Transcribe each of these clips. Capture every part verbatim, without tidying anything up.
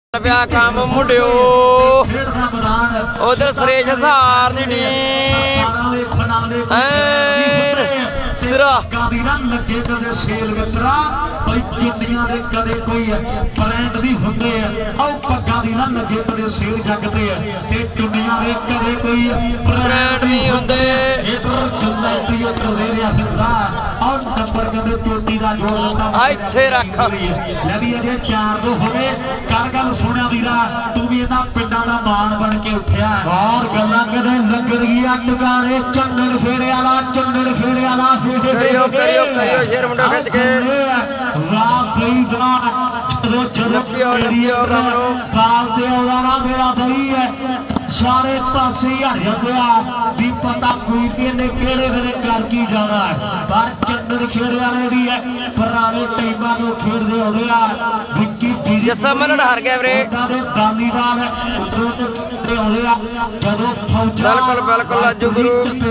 ਪਿਆ ਕੰਮ ਮੁੰਡਿਓ ਉਧਰ ਸੁਰੇਸ਼ ਹਸਾਰ ਦੀ ਟੀਮ ਐਨ ਸਿਰਾ ਲੱਗੇ ਕਦੇ ਸੇਲ ਵਿਤਰਾ ਬਈ ਚੁੰਨੀਆਂ ਦੇ ਕਦੇ ਕੋਈ ਬ੍ਰਾਂਡ ਵੀ ਹੁੰਦੇ ਆ ਉਹ ਪੱਗਾਂ ਦੀ ਨਾ ਲੱਗੇ ਕਦੇ ਸੇਲ ਜਗਦੇ ਆ ਤੇ ਚੁੰਨੀਆਂ ਦੇ ਕਦੇ ਕੋਈ ਬ੍ਰਾਂਡ ਨਹੀਂ ਹੁੰਦੇ ਇਧਰ ਗੱਲਾਂ ਉਧਰ ਦੇ ਰਿਹਾ ਫਿਰਦਾ ਔਰ ਨੰਬਰ ਕਦੇ ਚੋਟੀ ਦਾ ਜੋੜ ਆ ਇੱਥੇ ਰੱਖ ਲੈ ਵੀ ਅਜੇ ਚਾਰ ਦੋ ਹੋਵੇ ਕਰ ਗੱਲ ਸੁਣਿਆ ਵੀਰਾ ਤੂੰ ਵੀ ਇਹਨਾਂ ਪਿੰਡਾਂ ਦਾ ਮਾਣ ਬਣ ਕੇ ਉੱਠਿਆ ਔਰ ਗੱਲਾਂ ਕਦੇ ਲੱਗਣ ਗਈਆਂ ਟੁਕਾਰੇ ਚੰਨਣ ਫੇਰੇ ਵਾਲਾ ਚੰਨਣ ਫੇਰੇ ਵਾਲਾ ਕਰਿਓ ਕਰਿਓ ਕਰਿਓ ਸ਼ੇਰ ਮੁੰਡਾ ਖਿੱਚ ਕੇ ਵਾਹ ਬਈ ਜਰਾ ਜਦੋਂ ਜਦੋਂ ਪਿਓ ਬਾਲ ਤੇ ਆਉਂਦਾ ਨਾ ਮੇਰਾ ਬਈ ਹੈ ਸਾਰੇ ਪਾਸੇ ਹਟ ਜਾਂਦੇ ਆ ਵੀ ਪਤਾ ਕੋਈ ਵੀ ਇਹਨੇ ਕਿਹੜੇ ਵੇਲੇ ਕਰ ਕੀ ਜਾਣਾ ਹੈ ਪਰ ਚੰਨਣ ਖੇੜੇ ਵਾਲੇ ਵੀ ਹੈ ਪੁਰਾਣੇ ਟੀਮਾਂ ਨੂੰ ਖੇਡਦੇ ਆਉਂਦੇ ਆ ਵਿੱਕੀ ਜੱਸਾ ਮਲੜ ਹਾਰ ਗਿਆ ਵੀਰੇ ਦਾਨੀਵਾਲ ਉਧਰੋਂ ਤੇ ਆਉਂਦੇ ਆ ਜਦੋਂ ਫੌਜਾਂ ਬਿਲਕੁਲ ਬਿਲਕੁਲ ਲਾਜੂ ਗੁਰੂ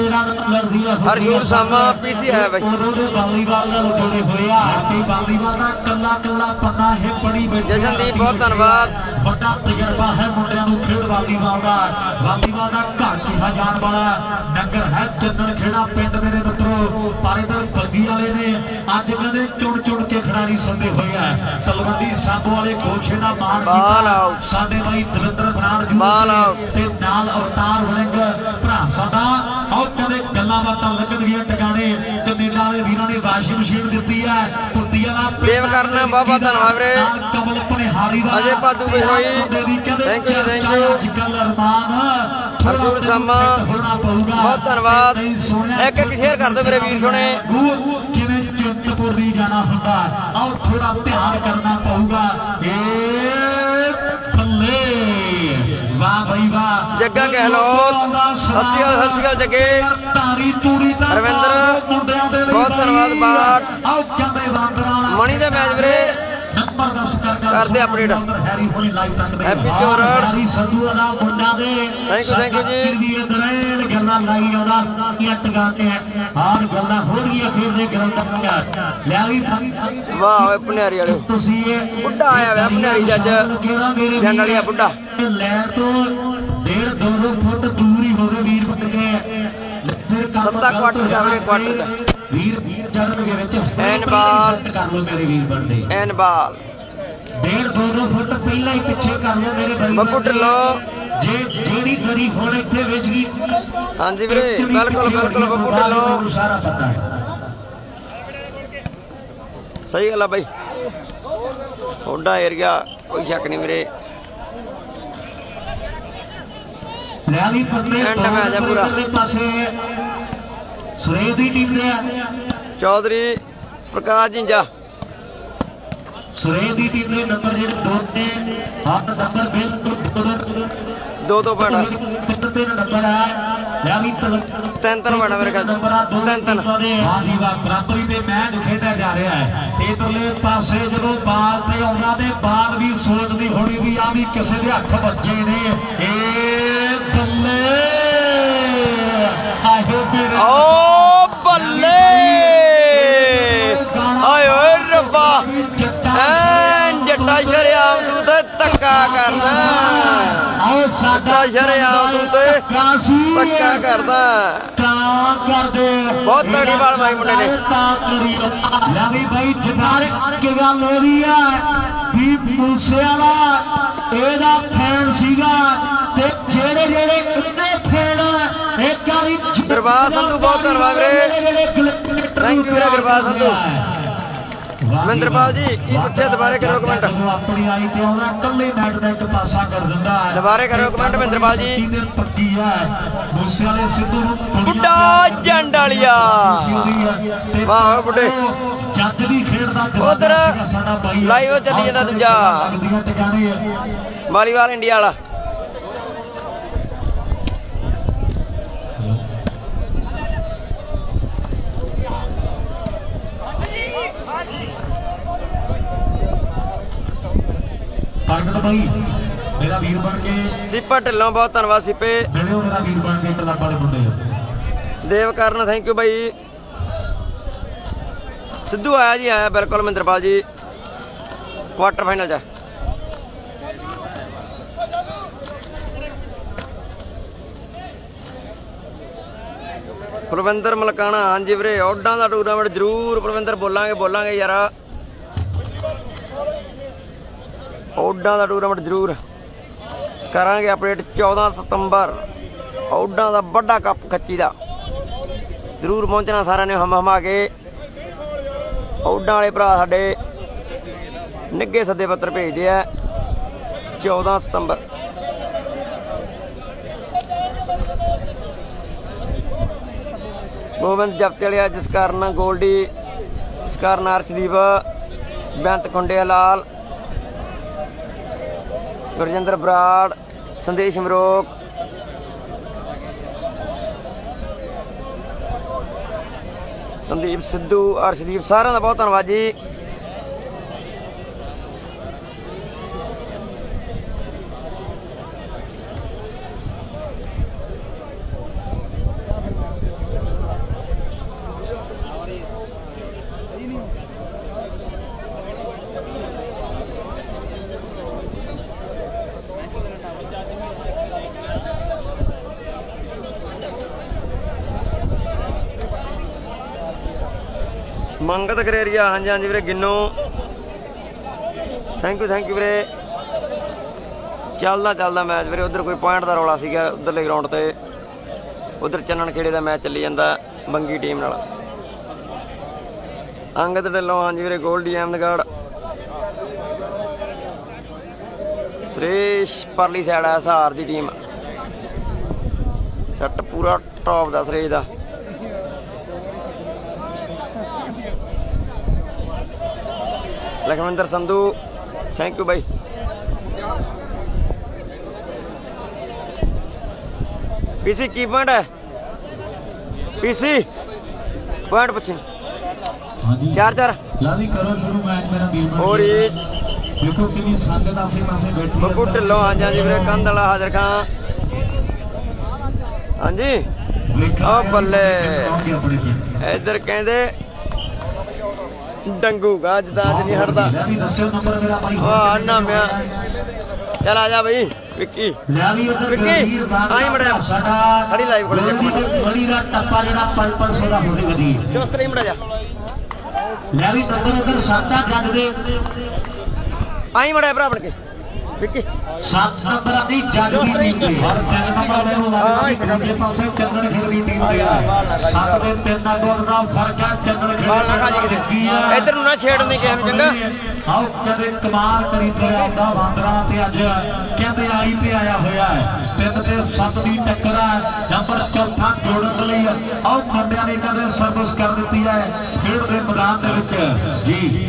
ਹਰਸ਼ੂਰ ਸਾਮਾ ਪੀਸੀ ਹੈ ਬਾਈ ਉਦੋਂ ਦੇ ਵਾਲੀਬਾਲ ਨਾਲ ਜੁੜੇ ਹੋਏ ਆ ਤੇ ਵਾਲੀਬਾਲ ਦਾ ਕੱਲਾ ਕੱਲਾ ਪੰਨਾ ਇਹ ਬੜੀ ਬੈਠੀ ਜਸ਼ਨਦੀਪ ਬਹੁਤ ਧੰਨਵਾਦ ਵੱਡਾ ਤਜਰਬਾ ਹੈ ਮੁੰਡਿਆਂ ਨੂੰ ਖੇਡ ਵਾਲੀਬਾਲ ਦਾ ਵਾਲੀਬਾਲ ਦਾ ਘਰ ਕਿਹਾ ਜਾਣ ਵਾਲਾ ਨਗਰ ਹੈ ਚੰਨਣ ਖੇੜਾ ਪਿੰਡ ਮੇਰੇ ਮਿੱਤਰੋ ਪਰ ਇਧਰ ਬੱਗੀ ਵਾਲੇ ਨੇ ਅੱਜ ਕਹਿੰਦੇ ਚੁਣ ਚੁਣ ਕੇ ਖਿਡਾਰੀ ਸੰਦੇ ਹੋਏ ਆ ਤਲਵੰਡੀ ਸਾਬੋ ਵਾਲੇ ਗੋਸ਼ੇ ਦਾ ਮਾਣ ਕੀਤਾ ਸਾਡੇ ਬਾਈ ਦਵਿੰਦਰ ਬਰਾੜ ਤੇ ਨਾਲ ਅਵਤਾਰ ਵੜਿੰਗ ਭਰਾ ਸਾਡਾ ਆਉ ਕਹਿੰਦੇ ਗੱਲਾਂ ਬਾਤਾਂ ਲੱਗਣਗੀਆਂ ਟਿਕਾਣੇ ਤੇ ਮੇਲਾ ਵਾਲੇ ਵੀਰਾਂ ਨੇ ਵਾਸ਼ਿੰਗ ਮਸ਼ੀਨ ਦਿੱਤੀ ਹੈ ਕੁੱਤੀ ਵਾਲਾ ਦੇਵ ਕਰਨਾ ਬਹੁਤ ਬਹੁਤ ਧੰਨਵਾਦ ਵੀਰੇ ਕਮਲ ਭਨੇਹਾਰੀ ਦਾ Ajay Padu Bishnoi thank you thank you ਹਰਸ਼ੂਰ ਸਾਮਾ ਬਹੁਤ ਧੰਨਵਾਦ ਇੱਕ ਇੱਕ ਸ਼ੇਅਰ ਕਰ ਦਿਓ ਮੇਰੇ ਵੀਰ ਸੋਹਣੇ ਕਿਵੇਂ ਚਿੰਤਪੁਰ ਦੀ ਜਾਣਾ ਹੁੰਦਾ ਆਓ ਥੋੜਾ ਧਿਆਨ ਕਰਨਾ ਪਊਗਾ ਏ ਬੱਲੇ ਵਾਹ ਬਈ ਵਾਹ ਜੱਗਾ ਗਹਿਲੋਤ ਸਤਿ ਸ਼੍ਰੀ ਅਕਾਲ ਜੱਗੇ ਰਵਿੰਦਰ ਬਹੁਤ ਧੰਨਵਾਦ ਬਾਟ ਮਣੀ ਦਾ ਮੈਚ ਵੀਰੇ ਕਰਦੇ ਅਪਡੇਟ ਹੈਪੀ ਜੋਰੜ ਥੈਂਕ ਯੂ ਥੈਂਕ ਯੂ ਜੀ ਗੱਲਾਂ ਲਾਈ ਆਉਂਦਾ ਗੱਲਾਂ ਹੋ ਰਹੀਆਂ ਖੇਡਦੇ ਗਰਾਊਂਡਾਂ ਲੈ ਵੀ ਵਾਹ ਓਏ ਭਨਿਆਰੀ ਵਾਲੇ ਤੁਸੀਂ ਇਹ ਬੁੱਢਾ ਆਇਆ ਵਾ ਭਨਿਆਰੀ ਜੱਜ ਜੰਡ ਵਾਲੀਆ ਬੁੱਢਾ ਲੈਣ ਤੋਂ ਡੇਢ ਦੋ ਦੋ ਫੁੱਟ ਦੂਰ ਹੀ ਹੋਵੇ ਵੀਰ ਬਣ ਕੇ ਸੱਤਾ ਕੁਆਟਰ ਦਾ ਵੀਰੇ ਕੁਆਟਰ ਦਾ ਵੀਰ ਜਨਮ ਦੇ ਵਿੱਚ ਐਨ ਬਾਲ ਕਰ ਲੋ ਮੇਰੇ ਵੀਰ ਬਣਦੇ ਐਨ ਬਾਲ ਡੇਢ ਦੋ ਦੋ ਫੁੱਟ ਪਹਿਲਾਂ ਹੀ ਪਿੱਛੇ ਕਰ ਲੋ ਮੇਰੇ ਬਾਈ ਬੱਬੂ ਢਿੱਲੋਂ ਜੇ ਜਿਹੜੀ ਗਰੀ ਹੁਣ ਇੱਥੇ ਵੇਚ ਗਈ ਹਾਂਜੀ ਵੀਰੇ ਬਿਲਕੁਲ ਬਿਲਕੁਲ ਬੱਬੂ ਢਿੱਲੋਂ ਸਾਰਾ ਪਤਾ ਹੈ ਸਹੀ ਗੱਲ ਆ ਬਾਈ ਤੁਹਾਡਾ ਏਰੀਆ ਕੋਈ ਸ਼ੱਕ ਨਹੀਂ ਵੀਰੇ ਲੈ ਵੀ ਪੱਲੇ ਐਂਡ ਮੈਂ ਆ ਜਾ ਪੂਰਾ ਪਾਸੇ ਸੁਰੇਸ਼ ਦੀ ਟੀਮ ਨੇ ਚੌਧਰੀ ਪ੍ਰਕਾਸ਼ ਜਿੰਜਾ ਸੁਰੇਸ਼ ਦੀ ਟੀਮ ਨੇ ਨੰਬਰ ਜਿਹੜੇ ਦੋ ਤੇ ਹੱਥ ਨੰਬਰ ਬਿਲਕੁਲ ਦੋ ਦੋ ਪੈਣਾ ਤਿੰਨ ਤਿੰਨ ਨੰਬਰ ਹੈ ਲੈ ਵੀ ਤਿੰਨ ਤਿੰਨ ਪੈਣਾ ਮੇਰੇ ਖਿਆਲ ਤਿੰਨ ਤਿੰਨ ਹਾਂ ਜੀ ਵਾਹ ਬਰਾਬਰੀ ਦੇ ਮੈਚ ਖੇਡਿਆ ਜਾ ਰਿਹਾ ਹੈ ਇਧਰਲੇ ਪਾਸੇ ਜਦੋਂ ਬਾਲ ਤੇ ਆਉਂਦਾ ਤੇ ਬਾਲ ਵੀ ਸੋਚਦੀ ਹੋਣੀ ਵੀ ਆ ਵੀ ਕਿਸੇ ਦੇ ਹੱਥ ਵੱਜੇ ਨੇ ਇਹ ਬੱਲੇ ਆਹੋ ਮੇਰੇ ਓ ਬੱਲੇ ਆਏ ਓਏ ਰੱਬਾ ਐਨ ਜੱਟਾ ਸ਼ਰਿਆਮ ਤੂੰ ਤੇ ਧੱਕਾ ਕਰਦਾ ਆਓ ਸਾਡਾ ਸ਼ਰਿਆਮ ਤੂੰ ਤੇ ਧੱਕਾ ਕਰਦਾ ਤਾਂ ਕਰਦੇ ਬਹੁਤ ਤਗੜੀ ਬਾਲ ਮਾਰੀ ਮੁੰਡੇ ਨੇ ਲੈ ਵੀ ਬਾਈ ਜਗਾਰ ਕੀ ਗੱਲ ਹੋ ਰਹੀ ਹੈ ਵੀ ਮੂਸੇ ਵਾਲਾ ਇਹਦਾ ਫੈਨ ਸੀਗਾ ਤੇ ਜਿਹੜੇ ਜਿਹੜੇ ਕਿੰਨੇ ਫੈਨ ਇੱਕ ਵਾਰੀ ਗੁਰਬਾਜ ਸੰਧੂ ਬਹੁਤ ਧੰਨਵਾਦ ਵੀਰੇ ਥੈਂਕ ਯੂ ਵੀਰੇ ਗੁਰਬਾਜ ਸੰਧੂ ਮਹਿੰਦਰਪਾਲ ਜੀ ਕੀ ਪੁੱਛਿਆ ਦੁਬਾਰੇ ਕਰੋ ਕਮੈਂਟ ਆਪਣੀ ਆਈ ਤੇ ਆਉਂਦਾ ਕੱਲੇ ਨੈਟ ਦਾ ਇੱਕ ਪਾਸਾ ਕਰ ਦਿੰਦਾ ਦੁਬਾਰੇ ਕਰੋ ਕਮੈਂਟ ਮਹਿੰਦਰਪਾਲ ਜੀ ਪੱਕੀ ਹੈ ਮੂਸੇ ਵਾਲੇ ਸਿੱਧੂ ਨੂੰ ਬੁੱਢਾ ਜੰਡ ਵਾਲੀਆ ਵਾਹ ਬੁੱਢੇ ਜੱਜ ਵੀ ਖੇਡਦਾ ਉਧਰ ਲਾਈਵ ਚੱਲੀ ਜਾਂਦਾ ਦੂਜਾ ਮਾਰੀਵਾਲ ਇੰਡੀਆ ਵਾਲਾ ਪ੍ਰਗਟ ਭਾਈ ਮੇਰਾ ਵੀਰ ਬਣ ਕੇ ਸਿੱਪਾ ਢਿੱਲੋਂ ਬਹੁਤ ਧੰਨਵਾਦ ਸਿੱਪੇ ਮੇਰਾ ਵੀਰ ਬਣ ਕੇ ਕਲੱਬ ਵਾਲੇ ਮੁੰਡੇ ਦੇਵ ਕਰਨ ਥੈਂਕ ਯੂ ਭਾਈ ਸਿੱਧੂ ਆਇਆ ਜੀ ਆਇਆ ਬਿਲਕੁਲ ਮਹਿੰਦਰਪਾਲ ਜੀ क्वार्टर फाइनल जा ਕੁਲਵਿੰਦਰ ਮਲਕਾਣਾ। ਹਾਂਜੀ ਵੀਰੇ ਔਡਾਂ ਦਾ ਟੂਰਨਾਮੈਂਟ ਜ਼ਰੂਰ ਕੁਲਵਿੰਦਰ ਬੋਲਾਂਗੇ ਬੋਲਾਂਗੇ ਯਾਰ, ਔਡਾਂ ਦਾ ਟੂਰਨਾਮੈਂਟ ਜ਼ਰੂਰ ਕਰਾਂਗੇ ਅਪਡੇਟ। ਚੌਦਾਂ ਸਤੰਬਰ ਔਡਾਂ ਦਾ ਵੱਡਾ ਕੱਪ ਖੱਚੀ ਦਾ ਜ਼ਰੂਰ ਪਹੁੰਚਣਾ ਸਾਰਿਆਂ ਨੇ ਹਮ ਹਮਾ ਕੇ। ਔਡਾਂ ਵਾਲੇ ਭਰਾ ਸਾਡੇ ਨਿੱਘੇ ਸੱਦੇ ਪੱਤਰ ਭੇਜਦੇ ਆ। ਚੌਦਾਂ ਸਤੰਬਰ ਗੋਬਿੰਦ ਜਪਤੇ ਵਾਲਿਆ, ਜਿਸ ਕਾਰਨ ਗੋਲਡੀ, ਜਿਸ ਕਾਰਨ ਅਰਸ਼ਦੀਪ, ਬੇਅੰਤ ਖੁੰਡਿਆ ਲਾਲ, ਗੁਰਜਿੰਦਰ ਬਰਾੜ, ਸੰਦੇਸ਼ ਮਰੋਕ, ਸੰਦੀਪ ਸਿੱਧੂ, ਅਰਸ਼ਦੀਪ, ਸਾਰਿਆਂ ਦਾ ਬਹੁਤ ਧੰਨਵਾਦ ਜੀ। ਮੰਗਤ ਕਰੇਰੀਆ, ਹਾਂਜੀ ਹਾਂਜੀ ਵੀਰੇ ਗਿੰਨੋ, ਥੈਂਕ ਯੂ ਥੈਂਕ ਯੂ ਵੀਰੇ। ਚੱਲਦਾ ਚੱਲਦਾ ਮੈਚ ਵੀਰੇ, ਉਧਰ ਕੋਈ ਪੁਆਇੰਟ ਦਾ ਰੌਲਾ ਸੀਗਾ ਉਧਰਲੇ ਗਰਾਊਂਡ ਤੇ, ਉਧਰ ਚੰਨਣ ਖੇੜੇ ਦਾ ਮੈਚ ਚੱਲੀ ਜਾਂਦਾ ਬੰਗੀ ਟੀਮ ਨਾਲ। ਅੰਗਦ ਢਿੱਲੋਂ, ਹਾਂਜੀ ਵੀਰੇ ਗੋਲਡੀ ਅਹਿਮਦਗੜ੍ਹ, ਸੁਰੇਸ਼ ਪਰਲੀ ਸਾਈਡ ਹੈ ਸਹਾਰ ਦੀ ਟੀਮ, ਸੈੱਟ ਪੂਰਾ ਟੌਪ ਦਾ ਸੁਰੇਸ਼ ਦਾ। ਲਖਵਿੰਦਰ ਸੰਧੂ, ਥੈਂਕ ਯੂ ਬਾਈ। ਪੀਸੀ ਕੀ ਪੁਆਇੰਟ ਹੈ? ਪੀਸੀ ਪੁਆਇੰਟ ਪੁੱਛੀ ਚਾਰ ਚਾਰ ਲਾਵੀ ਕਰੋ ਸ਼ੁਰੂ ਮੈਚ ਮੇਰਾ ਵੀਰ। ਹੋਰ ਇਹ ਦੇਖੋ ਕਿੰਨੀ ਸੰਗਤ ਆਸੇ ਪਾਸੇ ਬੈਠੀ ਹੈ। ਬੱਬੂ ਢਿੱਲੋਂ, ਹਾਂਜੀ ਹਾਂਜੀ ਵੀਰੇ ਕੰਧ ਵਾਲਾ ਹਾਜ਼ਰ ਖਾਂ, ਹਾਂਜੀ ਉਹ ਬੱਲੇ। ਇੱਧਰ ਕਹਿੰਦੇ ਡੰਗੂ ਗਾ ਅੱਜ ਤਾਂ ਅੱਜ ਨਹੀਂ ਹਟਦਾ। ਵਾਹ ਨਾ ਮੈਂ ਚੱਲ ਆ ਜਾ ਬਈ ਵਿੱਕੀ, ਵਿੱਕੀ ਆਈ ਮੜਿਆ ਖੜੀ ਲਾਈਵ ਕੋਲ ਬੜੀ ਦਾ ਟੱਪਾ ਜਿਹੜਾ ਪੰਜ ਪੰਜ ਸੌ ਦਾ ਹੋਣੀ ਵਧੀ ਚੌਸਤਰੀ ਮੜਾ ਜਾ ਲੈ ਵੀ ਤੱਕਰ ਉਧਰ ਸਾਤਾ ਜੱਜ ਦੇ ਆਈ ਮੜਿਆ ਭਰਾ ਬਣ ਕੇ ਵਿੱਕੀ ਸੱਤ ਨੰਬਰਾਂ ਦੀ ਜੱਜ ਦੀ ਟੀਮ ਔਰ ਤਿੰਨ ਨੰਬਰ ਦੇ ਮੁਕਾਬਲੇ ਦੂਜੇ ਪਾਸੇ ਚੰਦਨ ਖੇੜ ਦੀ ਟੀਮ ਦੇ ਸੱਤ ਦੇ ਤਿੰਨ ਗੋਲ ਦਾ ਫਰਕ ਹੈ। ਚੰਦਨ ਖੇੜ ਇੱਧਰ ਨੂੰ ਨਾ ਛੇੜ ਨਹੀਂ ਕਿਸੇ ਨੂੰ ਚੰਗਾ। ਆਓ ਕਦੇ ਕਮਾਲ ਕਰੀ ਤੁਰਿਆ ਦਾ ਵਾਂਦਰਾ ਤੇ ਅੱਜ ਕਹਿੰਦੇ ਆਈ ਤੇ ਆਇਆ ਹੋਇਆ ਹੈ। ਤਿੰਨ ਤੇ ਸੱਤ ਦੀ ਟੱਕਰ ਹੈ, ਨੰਬਰ ਚੌਥਾ ਜੋੜਨ ਲਈ ਆਓ ਮੁੰਡਿਆਂ ਨੇ ਕਦੇ ਸਰਵਿਸ ਕਰ ਦਿੱਤੀ ਹੈ ਖੇਡ ਦੇ ਮੈਦਾਨ ਦੇ ਵਿੱਚ ਜੀ।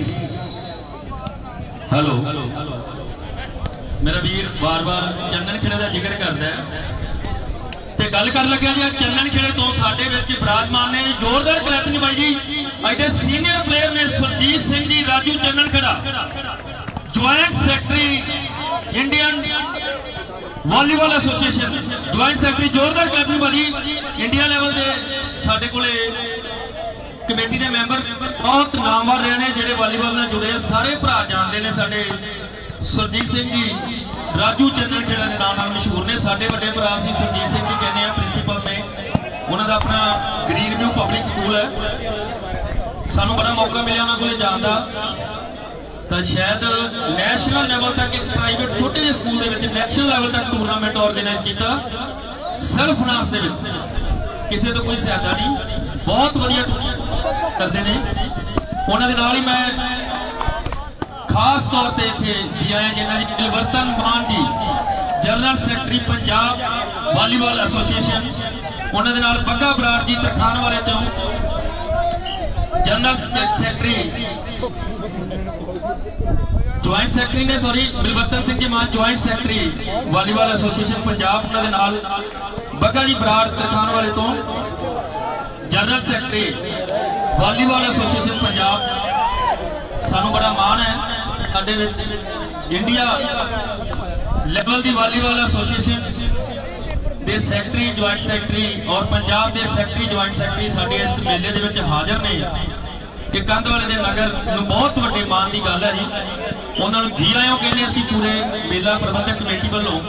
ਹੈਲੋ मेरा वीर बार बार चंदन खेड़े का जिक्र करता है ते गल कर लग्या जी चंदन खेड़े तो साडे विच विराजमान ने जोरदार क्लैपिंग बाई जी। अजे सीनियर प्लेयर ने Surjit Singh ji Raju Chandan Khera joint secretary Indian volleyball association joint secretary, जोरदार क्लैपिंग बाई जी। इंडिया लैवल के साडे कोले कमेटी के मैंबर बहुत नामवर रहे हैं जिहड़े वॉलीबॉल नाल जुड़े सारे भरा जानते हैं। साडे सुरजीत सिंह जी राजू चंदन खेड़ा के नाम नाल मशहूर ने, साडे वड्डे भरा सी सुरजीत सिंह जी कहने हैं प्रिंसीपल ने, उन्होंने अपना ग्रीन व्यू पब्लिक स्कूल है। सानू बड़ा मौका मिला उन्होंने को जान का, तो शायद नैशनल लैवल तक एक प्राइवेट छोटे ਜਿਹੇ स्कूल के नैशनल लैवल तक टूरनामेंट ऑर्गेनाइज किया सेल्फ फाइनेंस के किसी तो कोई सहायता नहीं, बहुत वधिया करते हैं। उन्होंने नाल ही मैं खास तौर पर इतने जी आए जिन्होंने Dilvartan Mann ji general secretary Punjab volleyball association, उन्होंने नाल बग्गा बराड़ जी तरखान वाले तो जनरल सैकटरी ज्वाइंट सैकटरी ने sorry Dilvartan Singh ji Mann joint secretary volleyball association Punjab, उन्होंने नाल बग्गा जी बराड़ तरखान वाले तो general secretary volleyball association Punjab. सानू बड़ा मान है साडे विच इंडिया लैवल की वॉलीबॉल एसोसीएशन के सैकटरी ज्वाइंट सैकटरी और पंजाब के सैकटरी ज्वाइंट सैकटरी साडे इस मेले दे विच हाजिर ने। कि कंध वाले दे नगर बहुत वड्डे मान की गल है जी, उन्होंने जी आयो कहने असीं पूरे मेला प्रबंधक कमेटी वालों।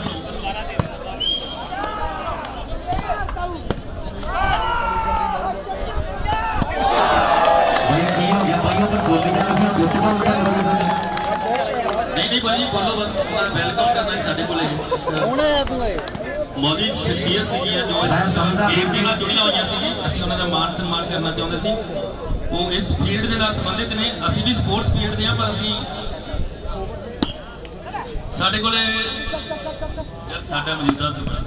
नहीं नहीं भाई बोलो बस वेलकम करना है साडे कोले मौजी शख्सियत सी जो गेम के नाल जुड़ियां होईयां सी ਅਸੀਂ ਉਹਨਾਂ ਦਾ ਮਾਣ ਸਨਮਾਨ ਕਰਨਾ ਚਾਹੁੰਦੇ ਸੀ ਉਹ ਇਸ ਫੀਲਡ ਦੇ ਨਾਲ ਸੰਬੰਧਿਤ ਨੇ ਅਸੀਂ ਵੀ ਸਪੋਰਟਸ ਫੀਲਡ ਦੇ ਆ ਪਰ ਅਸੀਂ ਸਾਡੇ ਕੋਲੇ ਯਾਰ ਸਾਡਾ ਮੌਜੂਦਾ ਸਮਾਂ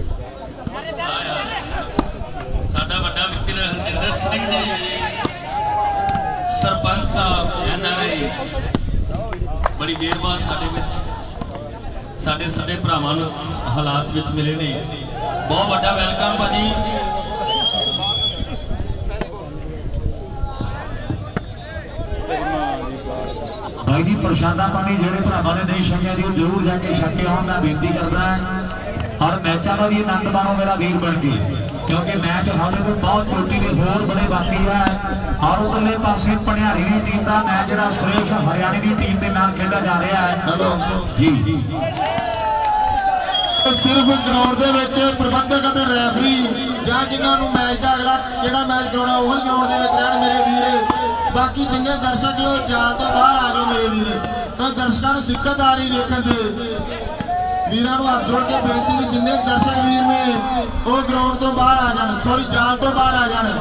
ਸਾਡਾ ਵੱਡਾ wicker Harjinder Singh ji sarpanch Sahib N R I बड़ी देर बाद साडे विच साडे साडे भरावां नूं हालात विच मिले ने बहुत बड़ा वेलकम भाजी भाई जी प्रशादा पानी जेडे भरावां ने नहीं छकिया दी जरूर जाके छके आउण दा बेनती करदा है और मैचों का भी आनंद माणो मेरा वीर बन के क्योंकि मैच हाले तो बहुत चोटी के होर बड़े बाकी है और उधरले पासे पनिहारी की टीम का मैच जो सुरेश हरियाणे की टीम के नाम खेला जा रहा है जी सिर्फ ग्राउंड के प्रबंधक और रैफरी या जिन्होंने मैच का अगला जो मैच कराना वही ग्राउंड के रहन मेरे वीर बाकी जिन्हें दर्शक जो जाल तो बाहर आ गए मेरे वीर तो दर्शकों को दिक्कत आ रही देखने से वीरों को हाथ जोड़ के बेनती कि जिन्हें दर्शक वीर में वो ग्राउंड तो बाहर आ जाए सॉरी जाल तो बाहर आ जाए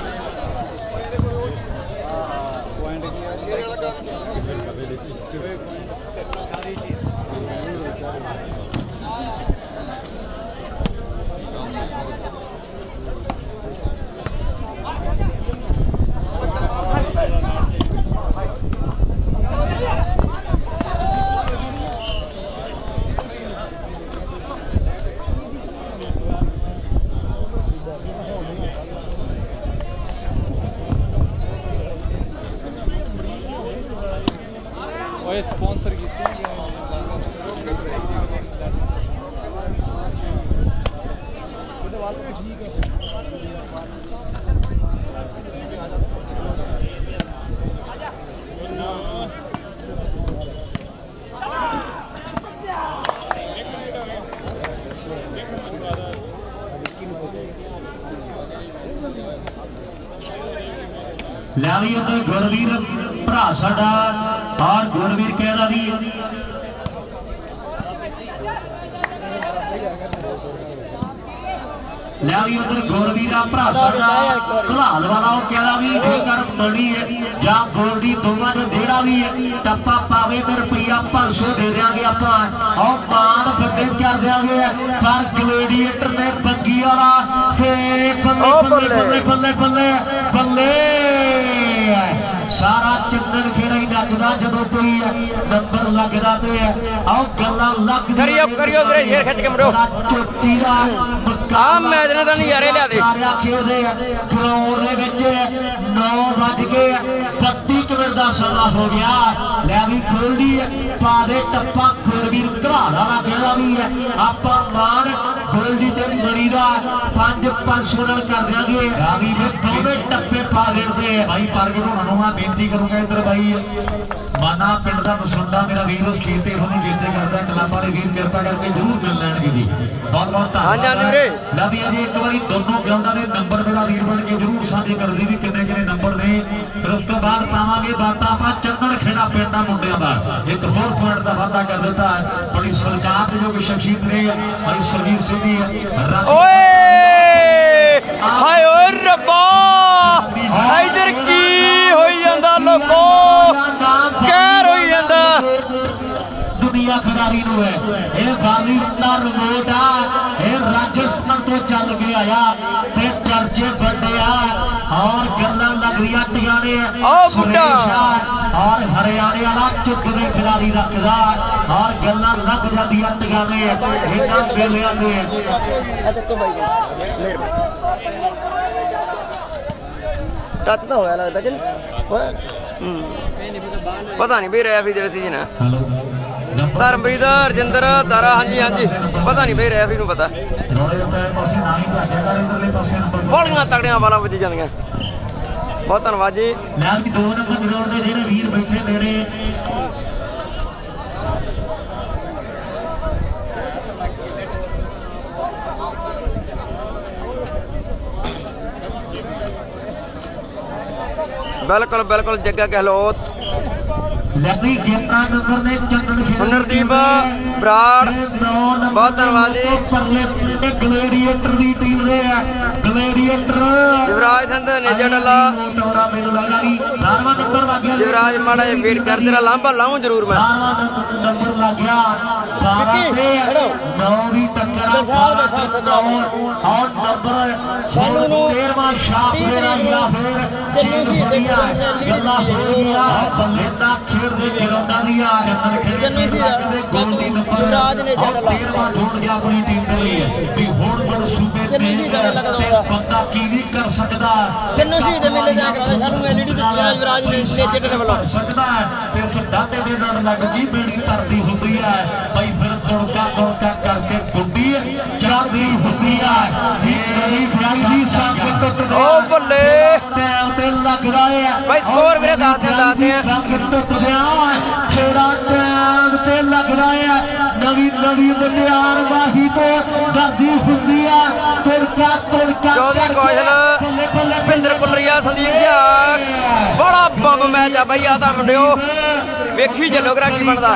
स्पॉन्सर की ठीक है लियावी गुरवीर भरा साडा और गुरवीर कहना भी लियावी उधर गुरवीर भरा साडा घलाल वाला वो कहना भी जेकर बनी है या गोल्डी दोवां जो जेड़ा भी है टप्पा पावे तो रुपया पांच सौ दे देंगे आप और मान बड़े कर देंगे पर ग्लेडिएटर ने बग्गी वाला बल्ले बल्ले बल्ले बल्ले बल्ले सारा चंदन खेड़ा ही लगता जब कोई नंबर लगता तो आओ गल्ला लग करियो करियो मेरे शेर खिच के मरो चोटी दा काम मैच ने तो नजारे लिया दे खेल रहे ग्राउंड दे विच नौ बज के बत्ती मिनट का समा हो गया लै भी गोल्डी पा दे टप्पा गोलवीर घराल वाला खेला भी है आप मान गोल्डी ते मरी का पांच पांच सौ नाल कर देंगे रावी ने दोवें टप्पे पा देते भाई पारगट होना मैं बेनती करूंगा इधर भाई माना पिंड का मसुंडा मेरा वीर उस खेत से उन्होंने बेनती करता क्लब वाले वीर कृपा करके जरूर मिल लैणगे जी बहुत बहुत धन्यवाद लवी अजे एक बार दोनों ग्राउंडा के नंबर मेरा वीर बन के जरूर साझे कर दी भी किन्ने किन्ने नंबर ने फिर उस तो बाद पावांगे बातां आप चंदन खेड़ा पिंड दा मुंडियां दा एक होर पॉइंट का वादा कर देता है बड़ी सरकार जो कि शख्सियत ने भाई सरवीर सिंह जी ओए हाय ओए रब्बा इधर की होई जांदा लोको कहर होई जांदा दुनिया खिडारी नु है ये बॉलीवुड दा रिमोट आ ये राजस्थान तो चल के आया ते चर्चे बड़े आ और गल्लां लग रही टियाने और हरियाणे वाला चुकवे खिलाड़ी रखदा और गल्लां लग जांदी टियाने इन्हां बेलियां ने टच तो होया लगता कि पता नहीं भी रैफरी जेड़े सी ना धर्मप्रीत हरजिंदर तारा हाँ जी हाँ जी पता नहीं भाई रैफरी नूं पता बड़ियां तगड़ियां बालां वजी जांदियां बहुत धन्यवाद जी दो नंबर ग्राउंड दे जेड़े वीर बैठे मेरे बिल्कुल बिल्कुल जग्गा गहलोत लवी ग्यारह नंबर ने चंदन हुनरदीप बराड़ बहुत धन्यवाद जी। ग्लैडिएटर की टीम ने ग्लैडिएटर युवराज संत नेजा डला युवराज माड़ा वेट कर तेरा लांबा लाऊं जरूर मैं नंबर लग गया नौवीं टक्कर और नंबर तेरहवां शाप या फिर गला हो गया बल्लेदा खेल दे खिलौना दिया गोल दी नंबर और तेरहवां छोड़ गया अपनी टीम के लिए भी हुण हुण सूबे ते बंदा की नहीं कर सकता किन्नू शहीद मेले जा करा सानू एलईडी दित्ती युवराज ने नेजे डे ਵੱਲੋਂ सकता है ते सदाते दे नाल लग गई बेड़ी तरदी हुंदी है भाई फिर तुड़का तुड़का करके गुड्डी चढ़दी हुंदी है मेरी भाई दी संगत ओ बल्ले टाइम ते लग रहा है भाई स्कोर मेरे दाते दाते हैं टुट गया तेरा टाइम ते लग रहा है नवी नवी बंदियार वाही तो दर्दी हुंदी है तुड़का तुड़का चौधरी कौशल भਿੰਦਰ ਪੁੱਲਰੀਆ ਸੰਦੀਪ ਸਿਆਕ बड़ा बम मैच है भाई आता मुंडियो वेखी चलो करा की बनदा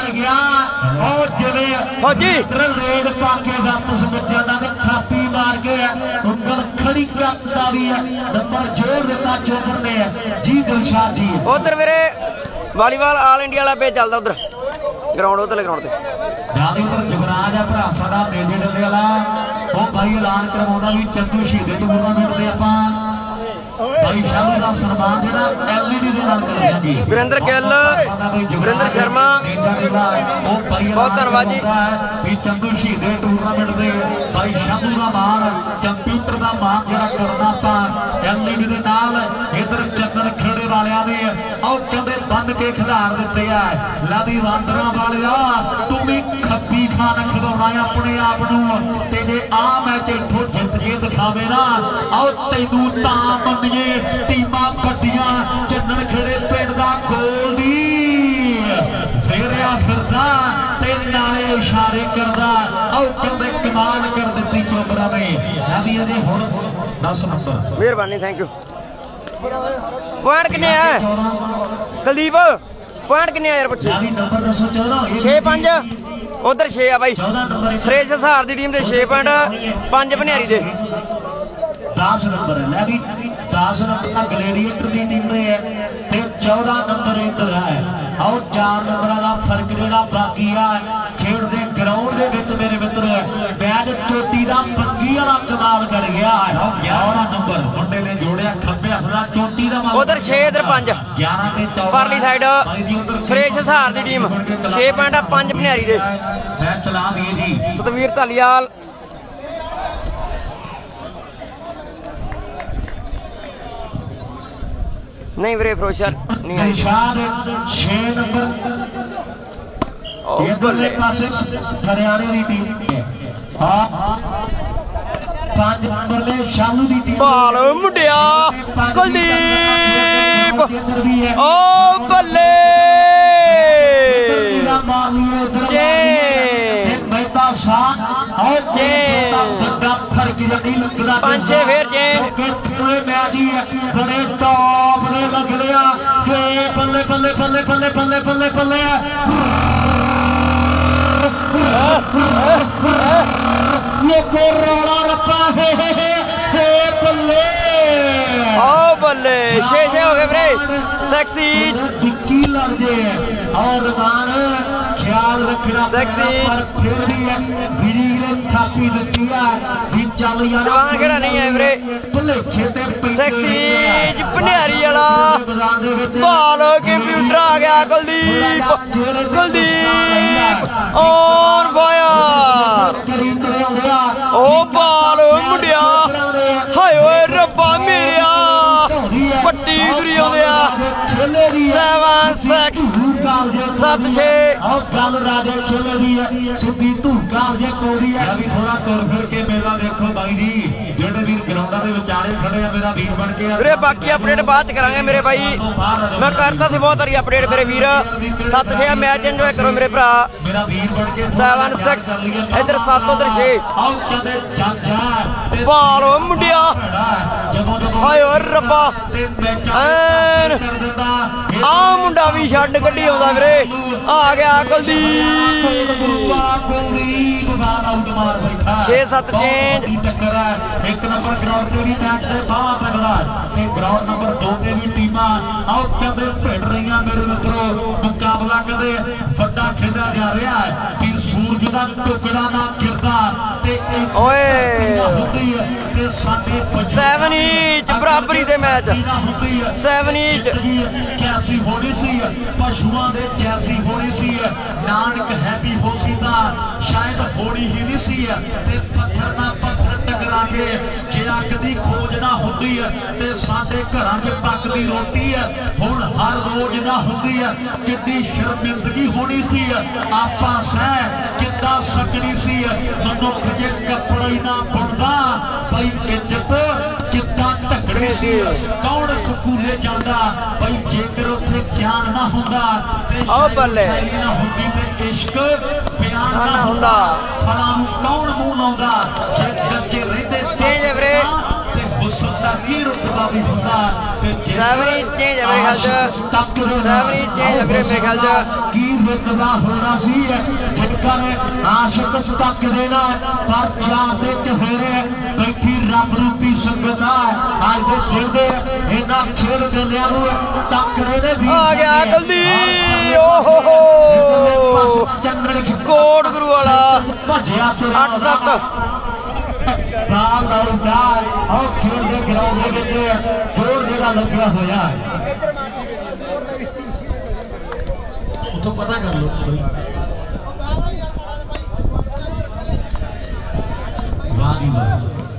फौजी रेड पाके वापस बच्चा दा थापी मार के ਉਂਗਲ खड़ी करता भी है नंबर जोड़ देता चोपर ने जी दिलशाद जी उधर मेरे वालीबाल ऑल इंडिया वाला पेज चलदा उधर ग्राउंड उधर ग्राउंड ते यानी उधर जुगराज है भरा साडा मेले डे वाला ਉਹ भाई ऐलान करवाउंदा भी चंदू शहीदे टूर्नामेंट दे ਆਪਾਂ भाई शाह का सम्मान देना एलईडी दे नाल करेंगे वीरेंद्र गिल वीरेंद्र शर्मा बहुत धन्यवाद जी भी चंदू शहीदे टूर्नामेंट दे भाई शाह का मान कंप्यूटर का मान जरा करना पा एलईडी दे नाल इधर चंदन खेड़े वालियां ने आओ कहंदे बंद के खिलाड़ दिते आ लादी वांदरा वालिया तू भी खप्पी खान खिलाउणा अपने आप नूं ते जे आ मैच इथों जित के दिखावे ना आओ तैनूं तां टीमां ਵੱਡੀਆਂ ਚੰਨਣ ਖੇੜੇ ਪਿੰਡ ਦਾ ਗੋਲ ਦੀ ਫੇਰਿਆ ਫਿਰਦਾ ਤੇ ਨਾਲੇ ਇਸ਼ਾਰੇ ਕਰਦਾ ਆਉ ਕਹਿੰਦੇ ਕਮਾਲ ਕਰ ਦਿੱਤੀ ਚੋਬਰਾ ਨੇ ਆ ਵੀ ਇਹਦੇ ਹੁਣ ਦਸ ਨੰਬਰ ਮਿਹਰਬਾਨੀ ਥੈਂਕ ਯੂ ਪੁਆਇੰਟ ਕਿੰਨੇ ਆ ਕੁਲਦੀਪ ਪੁਆਇੰਟ ਕਿੰਨੇ ਆ ਯਾਰ ਪੁੱਛੀ ਨੰਬਰ ਦੱਸੋ ਚੌਦਾਂ ਛੇ ਪੰਜ ਉਧਰ ਛੇ ਆ ਬਾਈ ਸੁਰੇਸ਼ ਹਸਾਰ ਦੀ ਟੀਮ ਦੇ ਛੇ ਪੁਆਇੰਟ ਪੰਜ ਭਨਿਆਰੀ ਦੇ दस नंबर है भी दस नंबर ग्लैडिएटर की टीम में है ते चौदह नंबर इधर है और चार नंबर का फर्क जो बाकी है खेल के ग्राउंड के विच मेरे मित्र मैच चोटी का पंगी वाला कमाल कर गया है ग्यारह नंबर मुंडे ने जोड़िया खब्बे हथ चोटी का उधर छे इधर पांच परली साइड सुरेश हसार की टीम छे पॉइंट पांच भनियारी दे चला दिए जी सतवीर धालीवाल नहीं वीरे फिरोजशर नहीं आई छे नंबर इधरले पासे हरियाणे की टीम पांच नंबर ने शालू की टीम बाल मुंडिया कुलदीप ओ बल्ले जे मेहता साथ और जे पांच छे फिर जे बड़े टॉप ने लग रहा बल्ले बल्ले बल्ले बल्ले बल्ले बल्ले बल्ले लोगों रोड़ा रपा है बल्ले ओ बल्ले छे छे हो गए वीरे सेक्सी टिक्की लग जाए और मान ख्याल रखना सेक्सी फिर भी बिजली ने थापी दिती है भी चल यार जवान खेड़ा नहीं है वीरे भुलेखे ते सेक्सी भनियारी वाला बाल कंप्यूटर आ गया कुलदीप कुलदीप और फायर ओ बाल मुंडिया हाय ओए रब्बा मेरिया पट्टी तुरी आउंदे आ सेवन सिक्स सत छे गल राजे खेले दी है सिद्धी धूका जे कोड़ी है भी थोड़ा तुर फिर के मेला देखो भाई जी जेडे वीर ग्राउंडा दे विचारे खड़े आ मेरा वीर बन के वीरे बाकी अपडेट बाद च करांगे मेरे भाई मैं करता सी बहुत सारी अपडेट मेरे वीर सत छे मैच एंजॉय करो मेरे भरा मेरा वीर बन के सेवन सिक्स इधर सत उधर छे बालो मुंडिया हाय ओए रब्बा ਆ ਮੁੰਡਾ ਵੀ ਛੱਡ ਕੱਢੀ ਆਉਂਦਾ ਵੀਰੇ ਆ ਗਿਆ ਕੁਲਦੀਪ ਛੇ ਸੱਤ ਚੇਂਜ ਟੱਕਰ ਹੈ ਇੱਕ ਨੰਬਰ ਗਰਾਊਂਡ ਤੇ ਵੀ ਮੈਚ ਦੇ ਬਾਹਰ ਤਗੜਾ ਤੇ ਗਰਾਊਂਡ ਨੰਬਰ ਦੋ ਤੇ ਵੀ ਟੀਮਾਂ ਆਓ ਕਹਿੰਦੇ ਭਿੜ ਰਹੀਆਂ ਮੇਰੇ ਮਿੱਤਰੋ ਮੁਕਾਬਲਾ ਕਦੇ ਵੱਡਾ ਖੇਡਿਆ ਜਾ ਰਿਹਾ ਹੈ ਕਿ ਸੂਰਜ ਦਾ ਟੁਕੜਾ ਨਾ ਗਿਰਦਾ ਤੇ ਓਏ ਹੁੰਦੀ ਹੈ ਤੇ ਸਾਡੇ ਸੈਵਨ ਇੰਚ ਬਰਾਬਰੀ ਦੇ ਮੈਚ ਸੈਵਨ ਇੰਚ ਕੈਸੀ ਹੋਣੀ ਸੀ ਪਸ਼ੂਆਂ ਦੇ ਜੈਸੀ ਹੋਣੀ ਸੀ ਨਾਨਕ ਹੈਪੀ ਹੋ ਸੀ ਤਾਂ ਸ਼ਾਇਦ ਹੋਣੀ ਹੀ ਨਹੀਂ ਸੀ ਤੇ ਪੱਥਰ ਨਾਲ ਪੱਥਰ ਟਕਰਾ ਕੇ ਜੇ ਅੱਗ ਦੀ ਖੋਜ ਨਾ ਹੁੰਦੀ ਤੇ ਸਾਡੇ ਘਰਾਂ 'ਚ ਪੱਕਦੀ ਰੋਟੀ ਹੈ ਹੁਣ ਹਰ ਰੋਜ਼ ਨਾ ਹੁੰਦੀ ਹੈ ਕਿੰਨੀ ਸ਼ਰਮਿੰਦਗੀ ਹੋਣੀ ਸੀ ਆਪਾਂ ਸਹਿ ਕਿੱਦਾਂ ਸਕਣੀ ਸੀ ਮਨੁੱਖ ਜੇ ਕੱਪੜਾ ਹੀ ਨਾ ਬੁਣਦਾ ਬਈ ਇੱਜ਼ਤ ਕਿੱਦਾਂ ਢੱਕਣੀ ਸੀ ਕੌਣ ਸਕੂਲੇ ਜਾਂਦਾ ਬਈ ਜੇਕਰ ਉੱਥੇ ਗਿਆਨ ਨਾ ਹੁੰਦਾ ਤੇ ਆਹ ਬੱਲੇ ਨਾ ਹੁੰਦੀ ਤੇ ਇਸ਼ਕ ਬਿਆਨ ਨਾ ਹੁੰਦਾ ਫਲਾਂ ਨੂੰ ਕੌਣ ਮੂੰਹ ਲਾਉਂਦਾ ਜੇ ਜੱਗੇ ਰਹਿੰਦੇ ਚੇਂਜ ਵੀਰੇ ਤੇ ਹੁਸਨ ਦਾ ਕੀ ਰੁਤਬਾ ਵੀ ਹੁੰਦਾ ਤੇ ਸੈਵਨੀ ਚੇਂਜ ਹੈ ਮੇਰੇ ਖਿਆਲ ਚ ਸੈਵਨੀ ਚੇਂਜ ਹੈ ਵੀਰੇ ਮੇਰੇ ਖਿਆਲ ਚ ਕੀ ਰੁਤਬਾ ਹੋਣਾ ਸੀ ਜਿਨ੍ਹਾਂ ਨੇ ਆਸ਼ਿਕ ਤੱਕ ਦੇਣਾ ਪਰ ਚਾਹ ਦੇ ਚਿਹਰੇ ਬੈਠੀ ਰੱਬ ਰੂਪੀ ਸੰਗਤ ਅੱਜ ਦੇ ਜਿਉਂਦੇ ਇਹਨਾਂ ਖੇਡ ਗਲਿਆਂ ਨੂੰ ਟੱਕਰੇ ਦੇ ਵੀ ਆ ਗਿਆ ਕੁਲਦੀਪ ਓਹੋ ਹੋ ਕੋਟ ਗੁਰੂ ਵਾਲਾ ਭੱਜਿਆ ਅੱਠ ਸੱਤ ਨਾਲ ਨਾਲ ਆਓ ਖੇਡ ਦੇ ਗਰਾਊਂਡ ਦੇ ਵਿੱਚ ਜੋਰ ਜਿਹੜਾ ਲੱਗਿਆ ਹੋਇਆ ਉੱਥੋਂ ਪਤਾ ਕਰ ਲਓ ਵਾਹ ਜੀ ਵਾਹ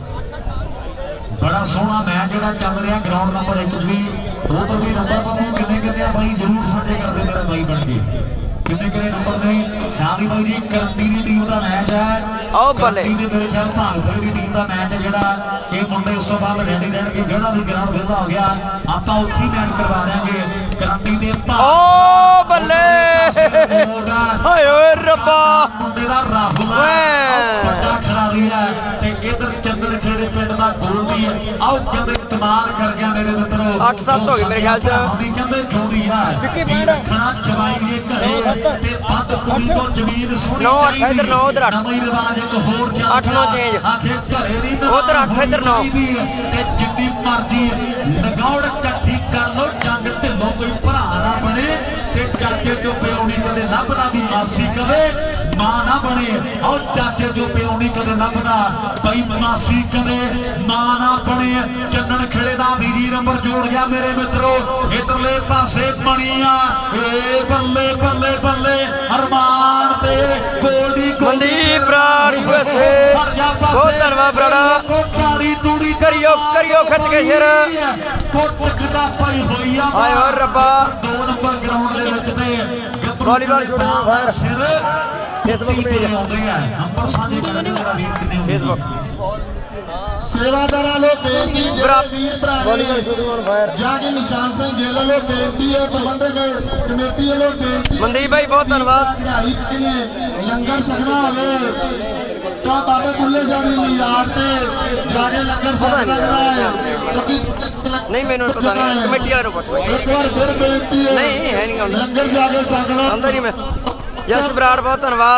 ਬੜਾ ਸੋਹਣਾ ਮੈਚ ਜਿਹੜਾ ਚੱਲ ਰਿਹਾ ਗਰਾਊਂਡ ਨੰਬਰ ਇੱਕ ਵੀ ਉਹ ਤੋਂ ਵੀ ਨੰਬਰ ਪਾਉਂ ਕਿੰਨੇ ਕਿੰਨੇ ਆ ਬਾਈ ਜ਼ਰੂਰ ਸਾਡੇ ਕਰਦੇ ਮੇਰਾ ਬਾਈ ਬਣ ਕੇ ਕਿੰਨੇ ਕਿੰਨੇ ਨੰਬਰ ਨਹੀਂ ਨਾ ਵੀ ਬਾਈ ਜੀ ਕਰੰਦੀ ਦੀ ਟੀਮ ਦਾ ਮੈਚ ਹੈ ਆਓ ਬੱਲੇ ਦੇ ਮੇਰੇ ਖਿਆਲ ਭਾਗਪੁਰ ਦੀ ਟੀਮ ਦਾ ਮੈਚ ਹੈ ਜਿਹੜਾ ਇਹ ਮੁੰਡੇ ਉਸ ਤੋਂ ਬਾਅਦ ਰੈਡੀ ਰਹਿਣਗੇ ਜਿਹੜਾ ਵੀ ਗਰਾਊਂਡ ਵਿਹਲਾ ਹੋ ਗਿਆ ਆਪਾਂ ਉੱਥੇ ਹੀ ਮੈਚ ਕਰਵਾ ਦਿਆਂਗੇ ਕਰੰਦੀ ਦੇ ਓ ਬੱਲੇ ਹਾਏ ਓਏ ਰੱਬਾ ਮੁੰਡੇ ਦਾ ਰੱਬ ਵੱਡਾ ਖਿਡਾਰੀ ਹੈ ਤੇ ਇਧਰ ਚੰਦਰ ਖੇੜੇ ਪਿੰਡ ਦਾ ਗੋਲਡੀ ਆਓ ਕਹਿੰਦੇ ਕਮਾਲ ਕਰ ਗਿਆ ਮੇਰੇ ਮਿੱਤਰੋ ਅੱਠ ਸੱਤ ਹੋ ਗਏ ਮੇਰੇ ਖਿਆਲ ਚ ਕਹਿੰਦੇ ਜੋੜੀ ਆ ਰੱਖਣਾ ਜਵਾਈ ਦੇ ਘਰੇ ਤੇ ਵੱਧ ਕੁੜੀ ਤੋਂ ਜ਼ਮੀਨ ਸੋਹਣੀ ਨੌ ਅੱਠ ਇਧਰ ਨੌ ਉਧਰ ਅੱਠ ਨਵੀਂ ਰਿਵਾਜ ਇੱਕ ਹੋਰ ਅੱਠ ਨੌ ਚੇਂਜ ਆਖੇ ਘਰੇ ਦੀ ਉਧਰ ਅੱਠ ਇਧਰ ਨੌ ਤੇ ਜਿੰਨੀ ਮਰਜ਼ੀ ਲਗਾਉੜ ਇਕੱਠੀ ਕਰ ਲੋ ਜੰਗ ਢਿੱਲੋਂ ਕੋਈ ਭਰਾ ਨਾ ਬਣੇ ਤੇ ਚਾਚੇ ਤੋਂ ਪਿਉਣੀ ਕਦੇ ਲੱਭਦਾ ਵੀ ਮਾਸੀ ਕਵੇ ਮਾਂ ਨਾ ਬਣੇ ਔਰ ਚਾਚੇ ਤੋਂ ਪਿਉਣੀ ਕਦੇ ਲੱਭਦਾ ਬਈ ਮਾਸੀ ਕਦੇ ਮਾਂ ਨਾ ਬਣੇ ਚੰਨਣ ਖੇੜੇ ਦਾ ਵੀਰੀ ਨੰਬਰ ਜੋੜ ਗਿਆ ਮੇਰੇ ਮਿੱਤਰੋ ਇਧਰਲੇ ਪਾਸੇ ਬਣੀਆਂ ਏ ਬੱਲੇ ਬੱਲੇ ਬੱਲੇ ਅਰਮਾਨ ਤੇ ਗੋਲਡੀ ਮਨਦੀਪ ਬਰਾੜ ਯੂਐਸਏ ਬਹੁਤ ਧੰਨਵਾਦ ਬਰਾੜਾ ਤੂੜੀ ਕਰਿਓ ਕਰਿਓ ਖਿੱਚ ਕੇ ਸ਼ੇਰ ਕੋਟ ਕਿਦਾ ਪਈ ਹੋਈ ਆ ਹਾਏ ਓ ਰੱਬਾ ਦੋ ਨੰਬਰ ਗਰਾਊਂਡ ਦੇ ਵਿੱਚ ਤੇ volleyball shooting fire Facebook page ਆਉਂਦੇ ਆ ਨੰਬਰ ਸਾਂਝੇ ਕਰਨ ਵਾਲਾ ਵੀਰ ਕਿੰਨੇ ਹੁੰਦੇ ਫੇਸਬੁੱਕ ਸੇਵਾਦਾਰਾਂ ਨੂੰ ਬੇਨਤੀ ਜਿਹੜੇ ਵੀਰ ਭਰਾ ਵਾਲੀਬਾਲ ਸ਼ੂਟਿੰਗ ਔਨ ਫਾਇਰ ਜਾਂ ਕਿ ਨਿਸ਼ਾਨ ਸਿੰਘ ਗਿੱਲ ਵੱਲੋਂ ਬੇਨਤੀ ਹੈ ਪ੍ਰਬੰਧਕ ਕਮੇਟੀ ਵੱਲੋਂ ਬੇਨਤੀ ਮਨਦੀਪ ਭਾਈ ਬਹੁਤ ਧੰਨਵਾਦ ਖਿਡਾਰੀ ਨੇ ਲੰਗਰ ਛਕਣਾ ਹੋਵੇ ਤਾਂ ਬਾਬੇ ਬੁੱਲੇ ਸ਼ਾਹ ਦੀ ਯਾਦ ਤੇ ਜਾ ਕੇ ਲੰਗਰ ਛਕਣਾ ਹੈ ਨਹੀਂ ਮੈਨੂੰ ਪਤਾ ਨਹੀਂ ਕਮੇਟੀ ਵਾਲੇ ਨੂੰ ਪੁੱਛ ਬਾਈ ਇੱਕ ਵਾਰ ਫਿਰ ਬੇਨਤੀ ਹੈ ਨਹੀਂ ਹੈ ਨਹੀਂ ਆਉਂਦਾ ਲੰਗਰ ਜਾ ਕੇ ਛਕ ਲਓ ਆਉਂਦਾ ਨਹੀਂ ਮੈਂ ਯਸ਼ ਬਰਾੜ ਬਹੁਤ ਧੰਨਵਾਦ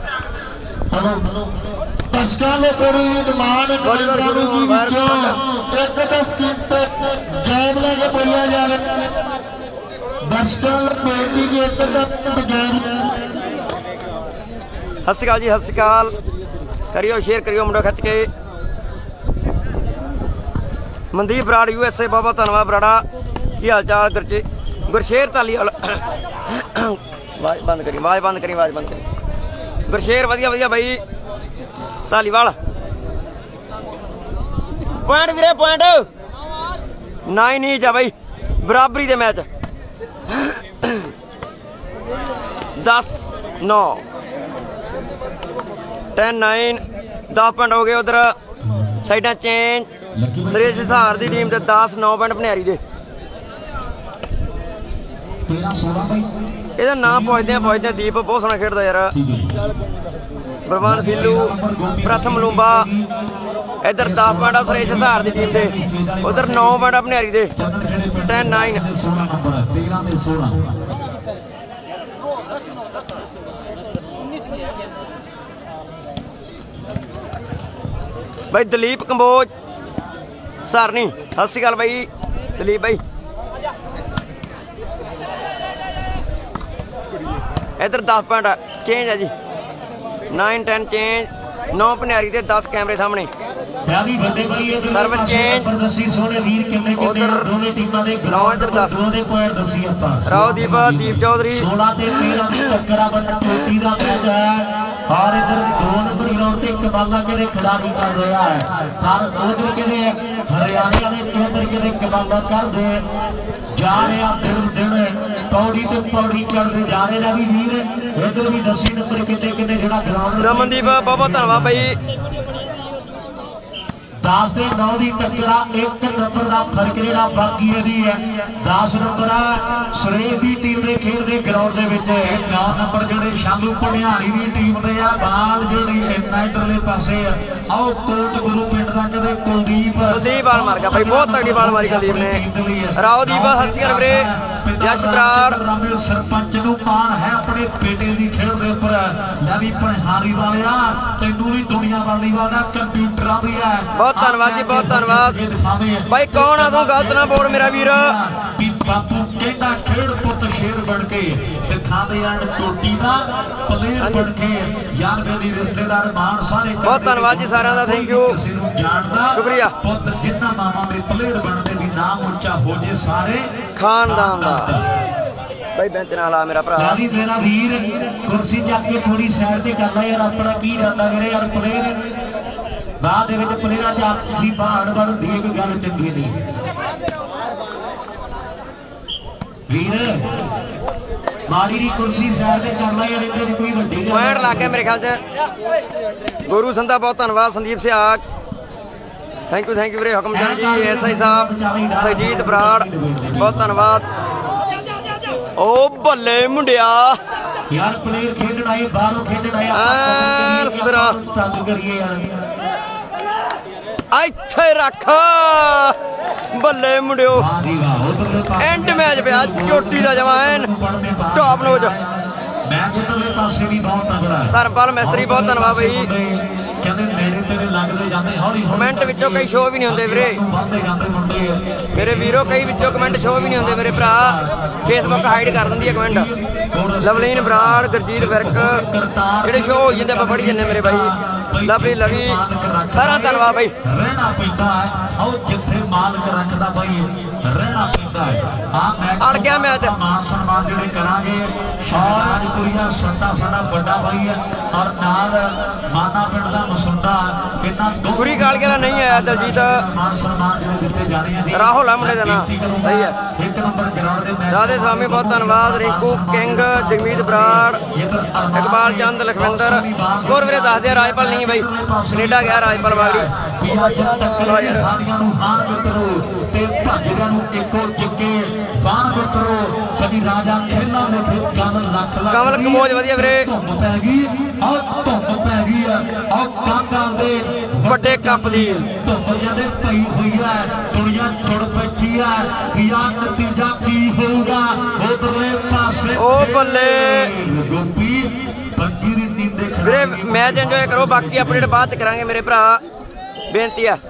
ਦਰਸ਼ਕਾਂ ਨੂੰ ਕੋਈ ਡਿਮਾਂਡ ਵਾਲੀਬਾਲ ਸ਼ੁਰੂ ਹੋਣ ਬਾਹਰ ਇੱਕ ਤਾਂ ਸਕੀਮ ਤੇ ਗੇਮ ਲੈ ਕੇ ਬੋਲਿਆ ਜਾਵੇ ਦਰਸ਼ਕਾਂ ਨੂੰ ਬੇਨਤੀ ਕਿ ਇੱਕ ਤਾਂ ਗੇਮ ਸਤਿ ਸ਼੍ਰੀ ਅਕਾਲ ਜੀ ਸਤਿ ਸ਼੍ਰੀ ਅਕਾਲ ਕਰਿਓ ਸ਼ੇਅਰ ਕਰਿਓ ਮੁੰਡਾ ਖਿੱਚ ਕੇ ਮਨਦੀਪ ਬਰਾੜ ਯੂਐਸਏ ਬਾਬਾ ਧੰਨਵਾਦ ਬਰਾੜਾ ਕੀ ਹਾਲ ਚਾਲ ਗੁਰਚੇ ਗੁਰਸ਼ੇਰ ਧਾਲੀਵਾਲ ਆਵਾਜ਼ ਬੰਦ ਕਰੀ ਆਵਾਜ਼ ਬੰਦ ਕਰੀ ਆਵਾਜ਼ ਬੰਦ ਕਰੀ ਗੁਰਸ਼ੇਰ ਵਧੀਆ ਵਧੀਆ ਬਾਈ ਧਾਲੀਵਾਲ ਪੁਆਇੰਟ ਵੀਰੇ ਪੁਆਇੰਟ ਨਾਈਨ ਨਹੀਂ ਜਾ ਬਾਈ ਬਰਾਬਰੀ ਦੇ ਮੈਚ ਦਸ ਨੌ ਟੈਨ ਨਾਈਨ ਦਸ ਪੁਆਇੰਟ ਹੋ ਗਏ ਉਧਰ ਸਾਈਡਾਂ ਚੇਂਜ ਸੁਰੇਸ਼ ਹਿਸਾਰ ਦੀ ਟੀਮ ਤੇ ਦਸ ਨੌ ਪੁਆਇੰਟ ਭਨਿਆਰੀ ਦੇ ਇਹਦਾ ਨਾਮ ਪੁੱਛਦੇ ਆ ਪੁੱਛਦੇ ਆ ਦੀਪ ਬਹੁਤ ਸੋਹਣਾ ਖੇਡਦਾ ਯਾਰ ਬਰਮਾਨ ਸੀਲੂ ਪ੍ਰਥਮ ਲੂੰਬਾ इधर दस पॉइंट आ सुरेश हसार की टीम के, उधर नौ पॉइंट आ भनियारी दे। टेन नाइन भाई दलीप कंबोज सरनी, सत श्री अकाल भाई दलीप भाई। इधर दस पॉइंट चेंज है जी, नाइन टेन चेंज, नौ भनियारी के दस कैमरे सामने सर्व चेंज। उधर नौ इधर दस रावदीप दीप चौधरी और इधर दो नंबर ग्राउंड से कबाला के खिलाड़ी कर रहा है, उधर के हरियाणा के केंद्र के कबाला कर दे जा रहे दिन दिन पौड़ी तो पौड़ी चढ़ते जा रहे हैं भी वीर। इधर भी दसी नंबर कितने कितने जरा ग्राउंड रमनदीप बहुत बहुत धन्यवाद भाई। दस के नौ की टक्करा एक नंबर का फर्क जो बाकी है, दस नंबर सुरेश की टीम के खेलते ग्राउंड के नौ नंबर जो शालू भनियारी की टीम के आ बाल जो इधरले पासे आओ कोट गुरु पिंड का कहते कुलदीप कुलदीप बाल मार गया भाई, बहुत तगड़ी बाल मारी कुलदीप ने। रावदीप हसीगर वीरे यश बराड़ सरपंच नूं मान है अपने बेटे की खेल के उपर लवी भनिहारी वालिया तेनू भी दुनिया वाली वाला कंप्यूटर भी है। बहुत धन्यवाद जी, बहुत धन्यवाद भाई। कौन आ तू गलत ना बोल मेरा वीर। बापू कहता खेड़ पुत शेर बन के दिखाते यार टोटी का प्लेयर बन के यार मेरी रिश्तेदार मान सारे। बहुत धन्यवाद जी सारा का, थैंक यू शुक्रिया। पुत जिन्ना मामा में प्लेयर बनते भी नाम उच्चा हो जे सारे खानदान का भाई। बेंच ना ला मेरा भरा मेरा वीर कुर्सी जाके थोड़ी साइड से करना यार, अपना की रहता करे यार प्लेयर बाद प्लेयर च आपसी बाढ़ बढ़ दी कोई गल चंगी नहीं वीर। मारी दी कुर्सी साइड से करना यार, इधर कोई वड्डी पॉइंट लग गया मेरे ख्याल से। गुरु संधा बहुत धन्यवाद। Sandeep Siyag thank you thank you वीरे। हुकमचंद जी एस आई साहब सजीत बराड़ बहुत धन्यवाद। ओ बल्ले मुंडिया यार प्लेयर खेलना है बाहरों खेलना है सरा तंग करिए यार इत्थे रख बल्ले मुंडियो। एंड मैच पे चोटी का जवान टॉप नोज धर्मपाल मिस्त्री बहुत धन्यवाद भाई। कमेंट विचों कई शो भी नहीं होंगे वीरे मेरे वीरों, कई विचों कमेंट शो भी नहीं होंगे मेरे भरा, फेसबुक हाइड कर देंदी है कमेंट। लवलीन बराड़ गुरजीत विरक जेडे शो हो जाते पढ़ी जाने मेरे भाई। लवली लवी सारा धन्यवाद भाई। अड़ गया मैच मान सम्मान जो करांगे सारा सट्टा साडा बड़ा भाई है और नाल माना पिंड दा मसुंदा पूरी गाल के नहीं आया दलजीत मान सम्मान जो दिते जा रहे हैं। राहुल है मुंडे का नाम सही है। एक नंबर ग्राउंड दे राधे स्वामी बहुत धन्यवाद। रिंकू किंग जगमीत बराड़ इकबाल चंद लखविंदर स्कोर वीरे दस दिया। राजपाल नहीं भाई कनेडा गया राजपाल वाली कमल कमोज वधिया वीरे। बड़े कप दी दुनिया जुड़ बैठी है, नतीजा की होगा ओ बल्ले वीरे। मैच एंजॉय करो, बाकी अपडेट बाद करांगे मेरे भरा बेनती है।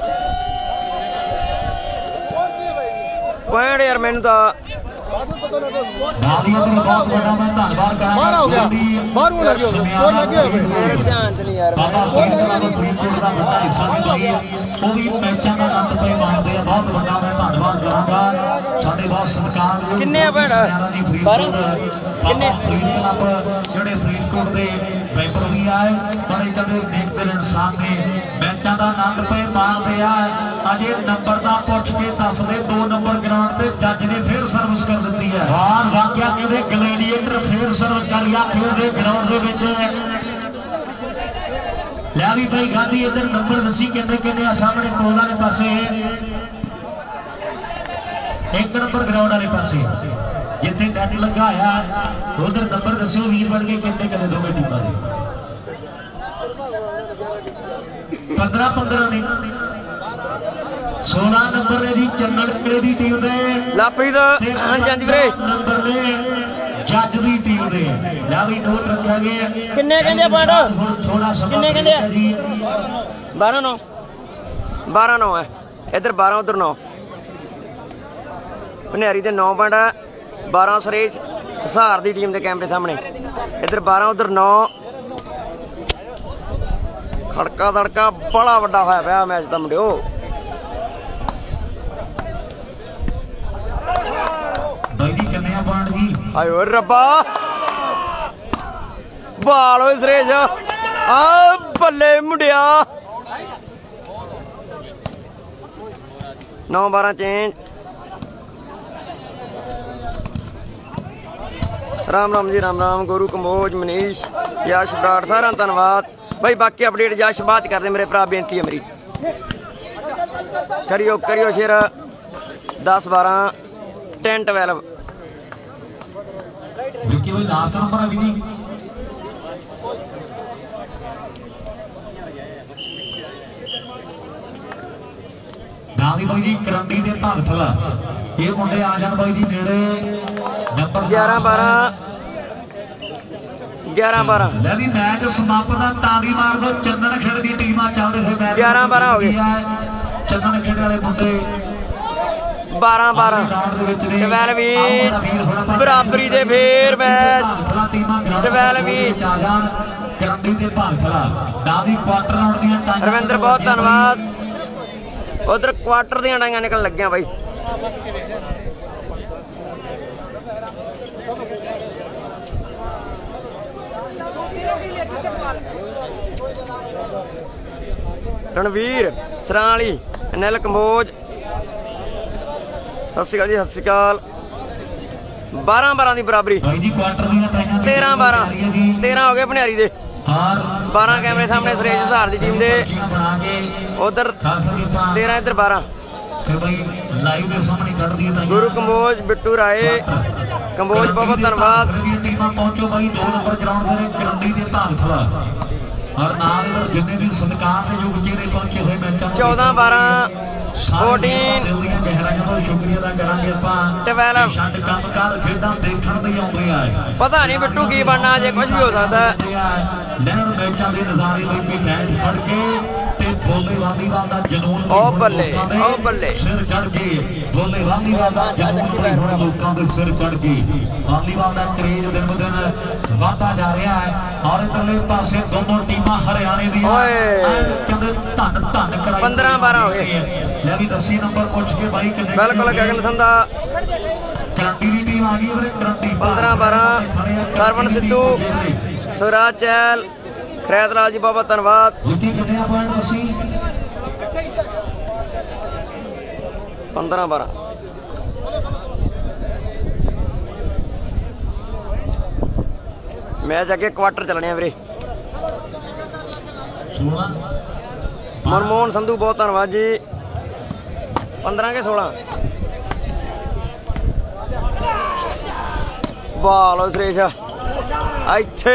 पॉइंट यार मैनू तो किन्ने फरीदकोट के पेपर भी आए बड़े कदे देखते इंसान ने मैचों का आनंद पे मार रहा है। अजे नंबर का पुछ के दस दे दो नंबर ग्राउंड से जज ने फिर सर्विस कर दी है। और वाकया कहते ग्लैडिएटर फिर सर्विस कर लिया खेल ग्राउंड के लिया भी भाई गांधी इधर नंबर दसी कहते कहते सामने कोल वाले पासे एक नंबर ग्राउंड वाले पासे जिथे नेट लगा है उधर नंबर दसो वीर बन के कहते कहते दोवें टीमां दे पंद्रह पंद्रह नहीं सोलह नंबर है जी चंदन खेड़े की टीम ने ਲਾਪਰੀ ਦਾ ਹਾਂਜੀ ਹਾਂਜੀ ਵੀਰੇ नंबर ने जज की टीम ने ला भी नोट रखा गया ਕਿੰਨੇ ਕਹਿੰਦੇ ਆ ਪੁਆਇੰਟ थोड़ा किन्ने कहंदे आ? बारह नौ बारह नौ है इधर बारह उधर नौ भनियारी दे नौ पॉइंट है बारह सुरेश हिसार दी टीम दे कैमरे सामने इधर बारह उधर नौ खड़का दड़का बड़ा वड्डा होया पिया मैच दा मुंडिओ भाई जी किन्ने आ पॉइंट जी हाय ओए रब्बा बाल होए सुरेश आ बल्ले मुंडिया नौ बारह चेंज राम राम जी राम राम गुरु कंबोज मनीष यश बराड़ सारा धन्यवाद भाई बाकी अपडेट यश बात कर दे मेरे भरा बेनती है मेरी करियो करियो शेर दस बारह टेन ट्वेल्व विक्की भाई लास्ट नंबर है जी नावी भाई जी करंडी दे भगतला ये मुंडे आ जान भाई जी नेड़े नंबर ग्यारह बारह ग्यारह बारह ले भी मैच समापन दा ताली मार दो चंदन खेड़ दी टीमां चलदे से मैच ग्यारह बारह हो गए चंदन खेड़ वाले मुंडे बारह बारह ट्वेल्व बराबरी दे फिर मैच ट्वेल्व करंडी दे भगतला नावी क्वार्टर राउंड दी टाइम रविंद्र बहुत धन्यवाद उधर क्वार्टर दी टाइयां निकल लगियां भाई रणवीर सराली अनिल कंबोज सत श्री अकाल जी सत श्री अकाल बारह बारह की बराबरी तेरह बारह तेरह हो गए भनियारी दे बारह कैमरे सामने सुरेश हिसार की टीम दे उधर तेरह इधर बारह गुरु कंबोज बिट्टू राय कंबोज बहुत बहुत धन्यवाद चौदह बारह फोर्टीन ट्वेल्व पता नहीं बिट्टू की बनना अजे कुछ भी हो सकता है ओ बल्ले ओ बल्ले सिर चढ़ के बोले वालीबाल का जनून लोगों के सिर चढ़ के वालीबाल का क्रेज दिन ब दिन बढ़ता जा रहा है और इधरले पासे दोनों टीमां हरियाणे दी कहंदे धन धन कराई पंद्रह बारह हो गए ले भी दस नंबर पूछ के भाई किन्ने बिल्कुल गगन संधा क्रांति की टीम आ गई है क्रांति पंद्रह बारह सरवण सिद्धू सुराज चैल खैरत लाल जी बहुत धन्यवाद पंद्रह बारह मैच अगे क्वार्टर चलने वीरे मनमोहन संधू बहुत धन्यवाद जी पंद्रह के सोलह बाल सुरेश इत्थे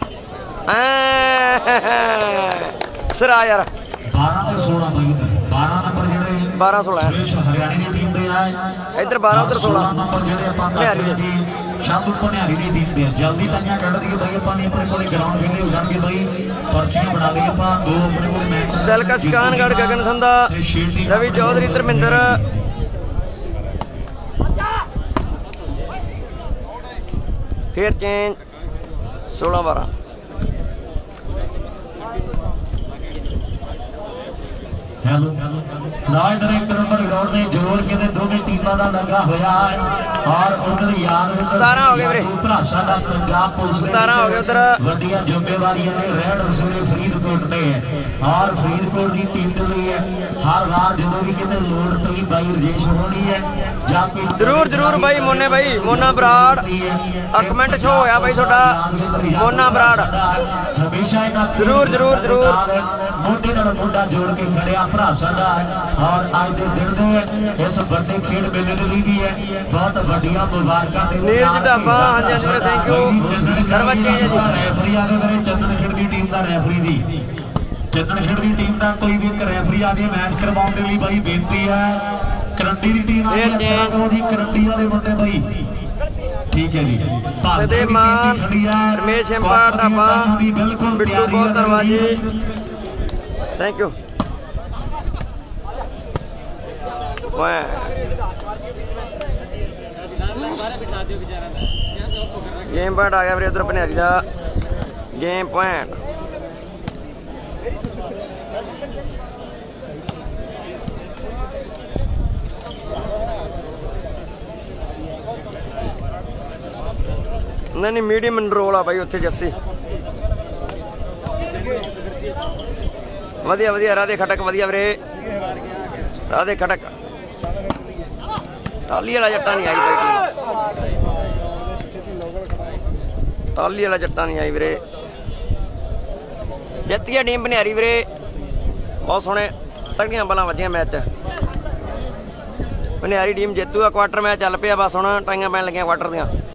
सिरा यार बारह सोलह इधर बारह उधर सोलह जल्दी ताइयां कढ़ दी भाई अपने अपने कोले ग्राउंड वेले हो जाएंगे भाई पर्चियां बना ली दो अपने कोले मैच दिलकश कानगढ़ गगन संधा रवि चौधरी धर्मिंदर फिर चेंज सोलह बारह hello Lal director number ground ने जोर के दोनों टीमों का लगा होया है और उधर यार सतारह हो गए भरासा का पंजाब पुलिस सतारह हो गए उधर वड्डियां जिम्मेवारियां ने रेड रसूले फरीदकोट ने और फरीदकोट की टीम के लिए हर बार जो भी कहते लोड़ पई भाई रजेश होनी है जाके जरूर जरूर भाई मोने भाई मोना बराड़ कमेंट शो होया भाई थोड़ा मोना बराड़ हमेशा जरूर जरूर जरूर मोटे नाल मोटा जोड़ के खड़िया भरा साडा और आज के दिन दे इस बड़े खेल मेले के लिए भी है बहुत बढ़िया मुबारक नीरज ढाबा हाँ जी हाँ जी थैंक यू सर बच्चे जी रेफरी आ गए मेरे चंदन खेड़ की टीम का रेफरी दी ਚੰਨਣ ਖੇਡ ਦੀ ਟੀਮ ਦਾ ਕੋਈ ਵੀ ਰੈਫਰੀ ਆ ਜੇ ਮੈਚ ਕਰਵਾਉਣ ਦੇ ਲਈ ਬਾਈ ਬੇਨਤੀ ਹੈ। ਕਰੰਡੀ ਦੀ ਟੀਮ ਆ ਜੀ ਕਰੰਡੀ ਵਾਲੇ ਮੁੰਡੇ ਬਾਈ ਠੀਕ ਹੈ ਜੀ। ਸਦੇਮਾਨ ਰਮੇਸ਼ ਇੰਪਾ ਢਾਬਾ ਬਿੱਟੂ ਬਹੁਤ ਧੰਨਵਾਦ ਜੀ ਥੈਂਕ ਯੂ। गेम पॉइंट आ गया फिर उधर भनियारी का गेम पॉइंट नहीं नहीं मीडियम रोल आ भाई उत्थे जस्सी वधिया वधिया राधे खटक वधिया वीरे राधे खटक टाली वाला जट्टा नहीं आई भाई टाली वाला जट्टा नहीं आई वीरे जित गया टीम भनियारी वीरे बहुत सोहने तगड़ियां बल्लां वजियां मैच भनियारी टीम जेतू आ क्वार्टर मैच चल पिया बस हुण टाइयां पैन लगियां क्वार्टर दियां।